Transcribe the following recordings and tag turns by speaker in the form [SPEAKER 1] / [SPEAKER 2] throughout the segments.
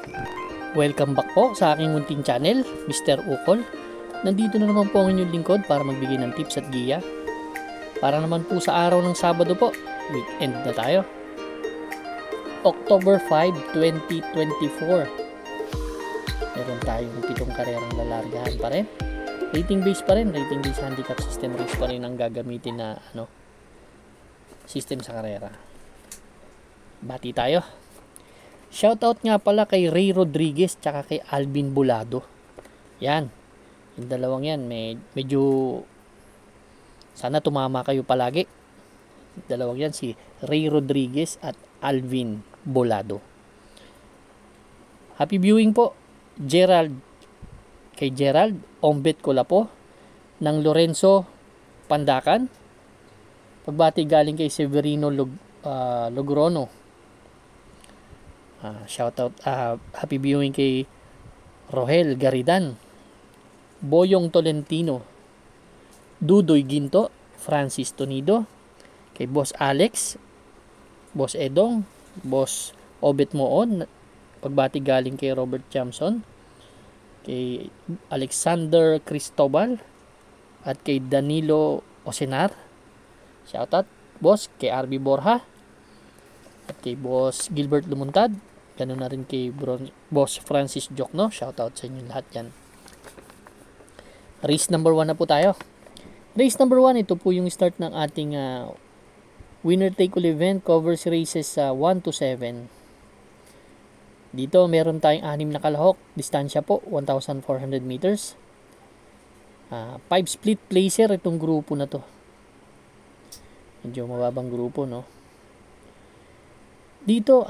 [SPEAKER 1] Welcome back po sa aking munting channel, Mr. Ukol. Nandito na naman po ang inyong lingkod para magbigay ng tips at giya. Para naman po sa araw ng Sabado po, weekend na tayo. October 5, 2024. Meron tayong 7 karerang lalargahan pa rin. Rating base pa rin, rating base handicap system race pa rin ang gagamitin na system sa karera. Bati tayo. Shoutout nga pala kay Ray Rodriguez tsaka kay Alvin Bolado. Yan. Yung dalawang yan, medyo sana tumama kayo palagi. Yung dalawang yan, si Ray Rodriguez at Alvin Bolado. Happy viewing po, Gerald. Kay Gerald, Ombet Kolapo ng Lorenzo Pandakan. Pagbati galing kay Severino Logrono. Shoutout, happy viewing kay Rohel Garidan, Boyong Tolentino, Dudoy Ginto, Francis Tonido, kay Boss Alex, Boss Edong, Boss Obet Moon. Pagbati galing kay Robert Jamson, kay Alexander Cristobal, at kay Danilo Osenar. Shoutout, Boss, kay RB Borja, at kay Boss Gilbert Lumuntad. Ganun na rin kay Boss Francis Jokno. Shoutout sa inyo lahat yan. Race number 1 na po tayo. Race number 1, ito po yung start ng ating winner take all event. Covers races 1 to 7. Dito meron tayong 6 na kalahok. Distansya po 1,400 meters. 5 split placer itong grupo na to. Medyo mababang grupo, no? Dito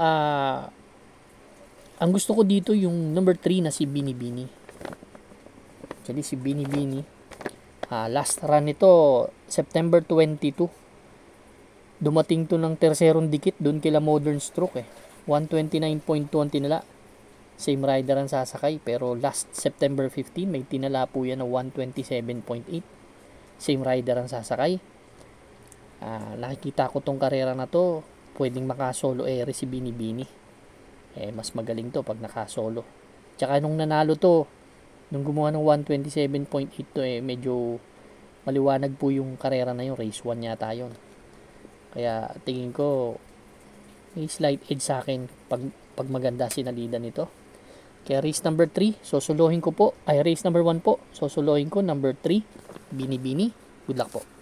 [SPEAKER 1] ang gusto ko dito yung number 3 na si Binibini. Actually si Binibini, last run nito September 22. Dumating to ng terserong dikit doon kila Modern Stroke 129.2 ang tinala. Same rider ang sasakay, pero last September 15 may tinala po yan na 127.8. Same rider ang sasakay. Nakikita ko tong karera na to, pwedeng makasolo si Binibini. Mas magaling to pag nakasolo. Tsaka nung nanalo to, nung gumawa ng 127.8 to, medyo maliwanag po yung karera na yun. Race 1 yata yun. Kaya tingin ko may slight edge sa akin pag maganda sinalida nito. Kaya race number 3, sosolohin ko po. Race number 1 po, sosolohin ko. Number 3, Binibini. Good luck po.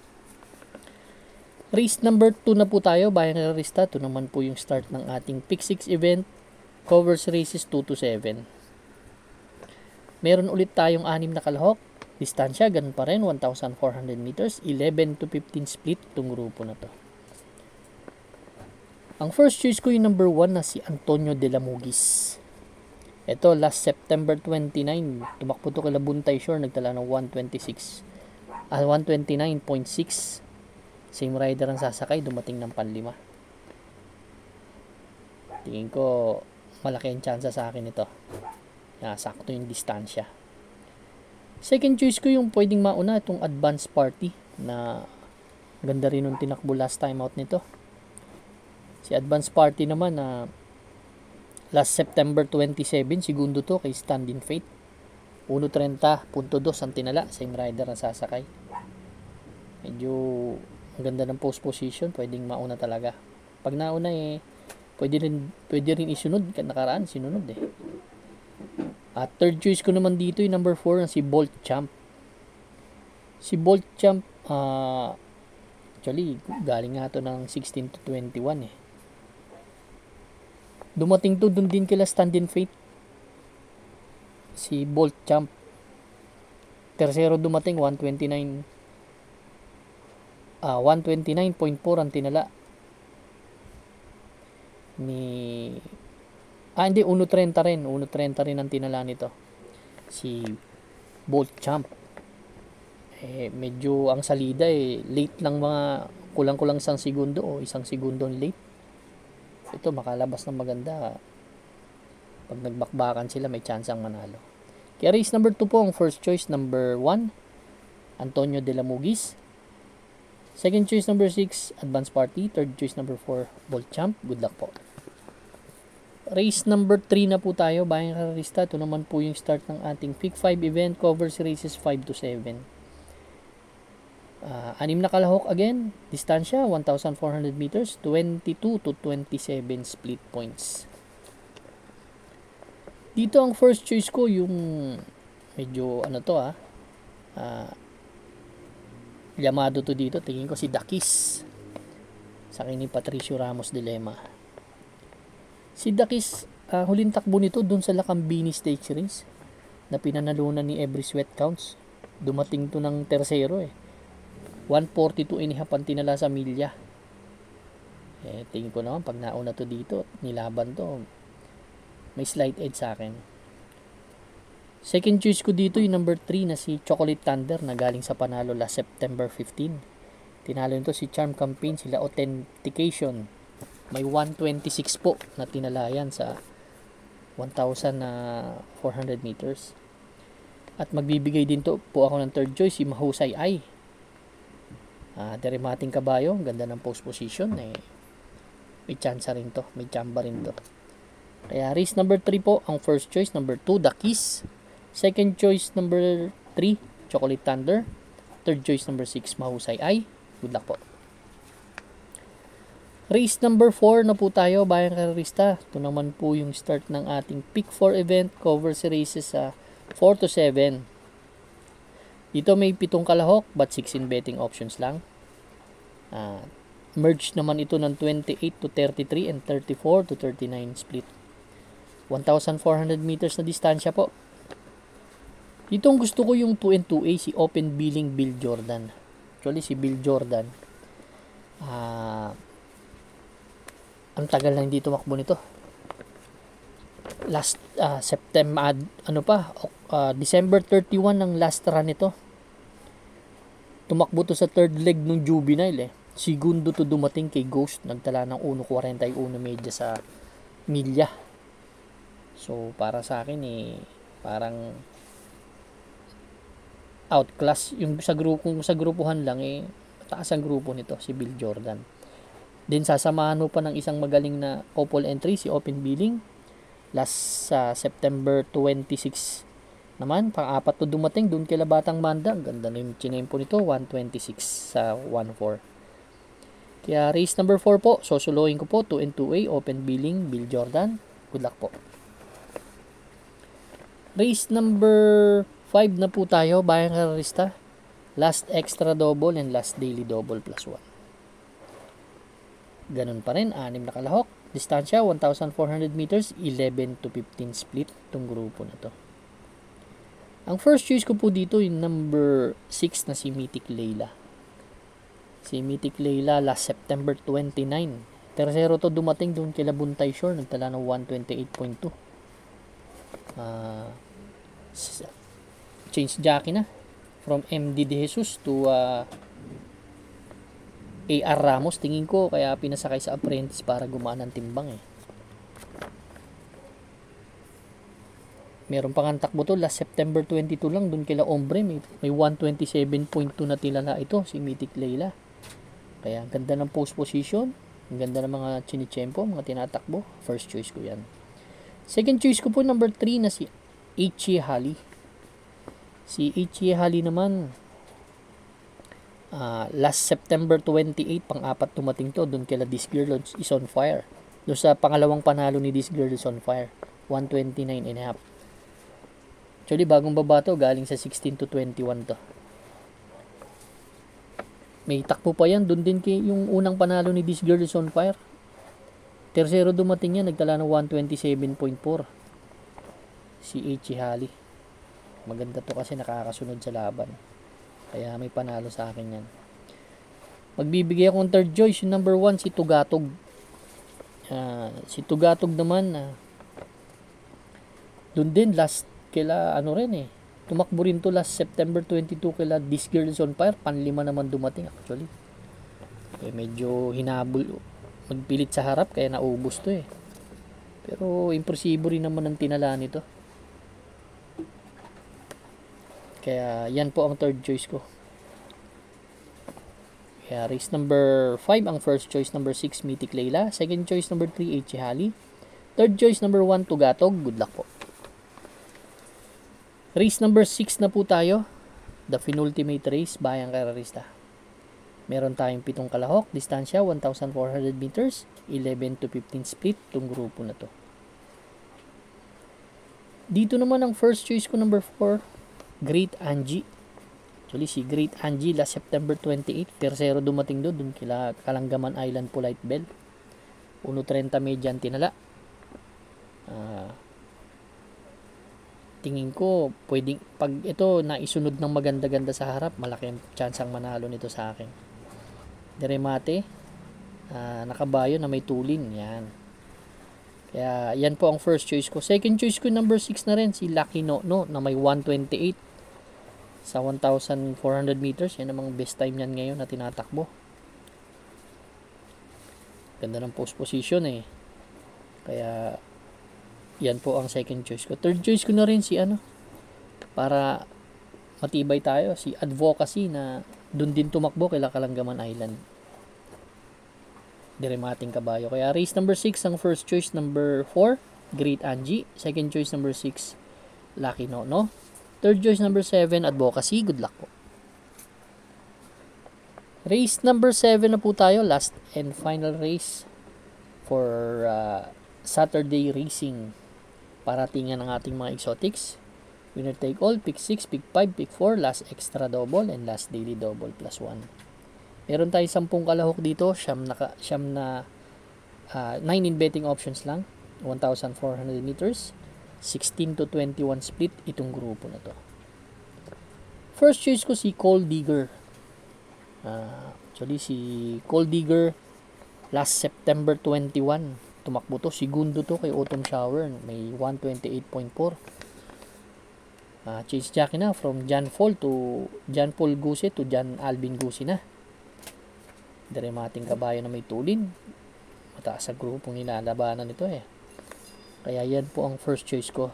[SPEAKER 1] Race number 2 na po tayo, bayan na resta. Ito naman po yung start ng ating Pick 6 event. Covers races 2 to 7. Meron ulit tayong 6 na kalahok. Distansya, ganun pa rin, 1,400 meters. 11 to 15 split itong grupo na to. Ang first choice ko yung number 1 na si Antonio de la Mugis. Ito, last September 29, tumakbo to kala Buntay Shore, nagtala ng 129.6. Same rider ang sasakay, dumating ng panlima. Tingin ko malaki ang chance sa akin ito. Sakto yung distansya. Second choice ko yung pwedeng mauna, itong Advance Party na ganda rin yung tinakbo last time out nito. Si Advance Party naman last September 27, segundo to kay Stand in Faith. 1.30.2 ang tinala, same rider ang sasakay. Medyo ang ganda ng post position, pwedeng mauna talaga. Pag nauna pwede rin isunod. Nakaraan sinunod At third choice ko naman dito yung number 4 na si Bolt Champ. Si Bolt Champ actually galing nga to ng 16 to 21 Dumating to dun din kila Stand in Faith. Si Bolt Champ. Tercero dumating 129.4 ang tinala ni hindi 1.30 rin ang tinala nito si Bolt Champ. Medyo ang salida late lang, mga kulang-kulang 1 segundo o 1 segundo late. Ito makalabas ng maganda. Pag nagbakbakan sila may chance ang manalo. Kaya race number 2 po ang first choice, number 1 Antonio de la Mugis. Second choice number 6, Advance Party. Third choice number 4, Bolt Champ. Good luck po. Race number 3 na po tayo, bayang karerista. Ito naman po yung start ng ating Pick 5 event. Covers races 5 to 7. Anim na kalahok again. Distansya, 1,400 meters. 22 to 27 split points. Dito ang first choice ko, yung medyo ano to Yamado to dito. Tingin ko si Dakis. Sa akin ni Patricio Ramos Dilema. Si Dakis, huling takbo nito dun sa Lakambini Stakes Race na pinanalunan ni Every Sweat Counts. Dumating to ng tersero 142 ang tinala sa milya. Tingin ko naman pag nauna to dito, nilaban to, may slight edge sa akin. Second choice ko dito yung number 3 na si Chocolate Thunder na galing sa panalo last September 15. Tinalo nito si Charm Campaign, sila Authentication. May 126 po na tinalayan sa 1,400 meters. At magbibigay din to po ako ng third choice, si Mahusay Ay. Derimating kabayo, ganda ng post position. May chance rin to, may chamba rin to. Kaya race number 3 po ang first choice. Number 2, Dakis. Second choice number 3, Chocolate Thunder. Third choice number 6, Mahusay Ay. Good luck po. Race number 4 na po tayo, bayang karerista. Ito naman po yung start ng ating Pick 4 event. Covers races sa 4 to 7. Dito may 7 kalahok but 16 betting options lang. Merge naman ito ng 28 to 33 and 34 to 39 split. 1,400 meters na distansya po. Dito ang gusto ko yung 2 and 2A, si Open Billing Bill Jordan. Actually si Bill Jordan, ang tagal na hindi tumakbo nito. Last September, December 31 ng last run nito. Tumakbo to sa third leg ng juvenile Segundo to dumating kay Ghost. Nagtala ng 1.41 medya sa milya. So, para sa akin parang outclass. Yung sa grupuhan lang mataas ang grupo nito, si Bill Jordan. Then sasamahan mo pa ng isang magaling na couple entry, si Open Billing. Last September 26 naman, pang-apat to dumating doon kila Batang Manda. Ang ganda na yung chinempo nito, 126 sa 1.4. Kaya race number 4 po, sosolohin ko po, 2 and 2A, Open Billing, Bill Jordan. Good luck po. Race number 5 na po tayo, bayang karerista. Last extra double and last daily double plus 1. Ganun pa rin, 6 na kalahok. Distansya, 1,400 meters, 11 to 15 split itong grupo na to. Ang first choice ko po dito yung number 6 na si Mythic Leila. Si Mythic Leila last September 29. Tersero to dumating doon kila Buntay Shore. Nagtala ng 128.2. Change jockey na. From MD De Jesus to AR Ramos, tingin ko, kaya pinasakay sa apprentice para gumaan ang timbang Meron pang takbo to last September 22 lang doon kila Ombre, may 127.2 na tilala ito si Mythic Leila. Kaya ang ganda ng post position, ang ganda ng mga chinichempo, mga tinatakbo. First choice ko yan. Second choice ko po number 3 na si H.E. Halley. Si H.E. Halley naman, last September 28, pang-apat tumating to doon kila This Girl is on Fire. Doon sa pangalawang panalo ni This Girl is on Fire, 129.5. Actually, bagong baba to, galing sa 16 to 21 to. May takbo pa yan, doon din kay yung unang panalo ni This Girl is on Fire. Tersero dumating yan, nagtala ng 127.4. Si H.E. Halley. Maganda to kasi nakakasunod sa laban. Kaya may panalo sa akin yan. Magbibigay akong third choice. Yung number 1, si Tugatog. Si Tugatog naman, doon din last kila tumakbo rin to last September 22 kila This Girl is on Fire. Panlima naman dumating actually. Medyo hinabol. Magpilit sa harap kaya naubos to Pero imposible rin naman ang tinala nito. Kaya yan po ang third choice ko. Kaya race number 5 ang first choice, number 6 Mythic Leila. Second choice number 3 H.E. Halley. Third choice number 1, Tugatog. Good luck po. Race number 6 na po tayo. The penultimate race, Bayang Karerista. Meron tayong 7 kalahok. Distansya, 1,400 meters. 11 to 15 split. Itong grupo na to. Dito naman ang first choice ko, number 4, Great Angie. Actually, si Great Angie last September 28. Tercero dumating doon kila Kalanggaman Island Polite Bell. 1.30 medyan tinala. Tingin ko, pwedeng, pag ito naisunod ng maganda-ganda sa harap, malaki ang chance ang manalo nito sa akin. Deremate, nakabayo na may tulin. Yan. Kaya, yan po ang first choice ko. Second choice ko, number 6 na rin, si Lucky No na may 128 sa 1,400 meters. Yan namang best time yan ngayon na tinatakbo. Ganda ng post position eh. Kaya, yan po ang second choice ko. Third choice ko na rin si para matibay tayo, si Advocacy na dun din tumakbo kila Kalanggaman Island. Diremating kabayo. Kaya race number 6 ang first choice, number 4, Great Angie. Second choice number 6, Lucky No. Third choice number 7, Advocacy. Good luck po. Race number 7 na po tayo. Last and final race for Saturday racing. Paratingan ng ating mga exotics. Winner take all, pick 6, pick 5, pick 4, last extra double, and last daily double plus 1. Meron tayo 10 kalahok dito, siyam na 9 in betting options lang, 1,400 meters, 16 to 21 split itong grupo na to. First choice ko si Coal Digger. Actually, si Coal Digger last September 21. Tumakbo to, segundo to kay Autumn Shower, may 128.4. Chase jockey na from John Paul Gusi to John Alvin Gusi na. Diremating kabayo na may tulin. Mataas sa grupong nilalabanan nito eh. Kaya yan po ang first choice ko.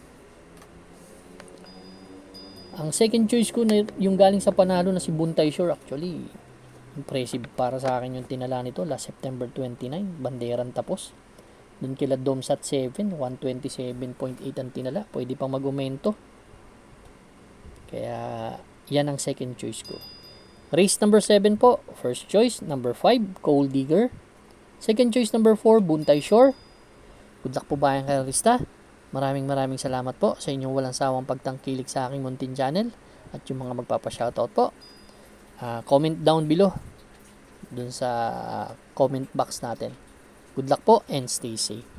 [SPEAKER 1] Ang second choice ko na yung galing sa panalo na si Buntay Shore. Actually, impressive para sa akin yung tinala nito last September 29. Banderan tapos. Doon kila Domsat 7, 127.8 ang tinala. Pwede pang mag-umento. Kaya, yan ang second choice ko. Race number 7 po. First choice, number 5, Coal Digger. Second choice, number 4, Buntay Shore. Good luck po Bayang Karerista. Maraming salamat po sa inyong walang sawang pagtangkilik sa aking muntin channel. At yung mga magpapa-shoutout po. Comment down below. Dun sa comment box natin. Good luck po and stay safe.